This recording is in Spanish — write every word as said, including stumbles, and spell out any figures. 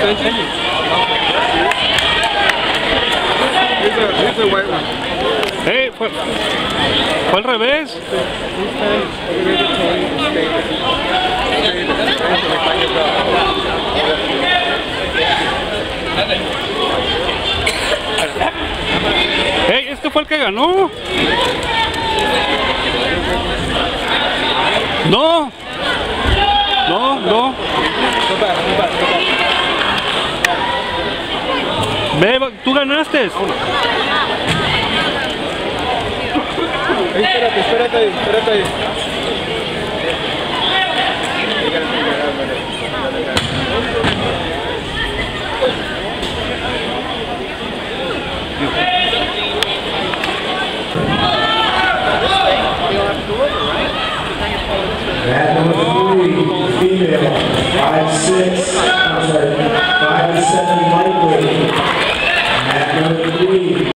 extension? Here's a, here's a white one. Hey, fue, fue al revés. Hey, este fue el que ganó. No. No, no. Ve, tú ganaste. Hey, espérate, espérate ahí, espérate ahí. At number three, female, five six, I'm sorry, five seven lightweight. At number three.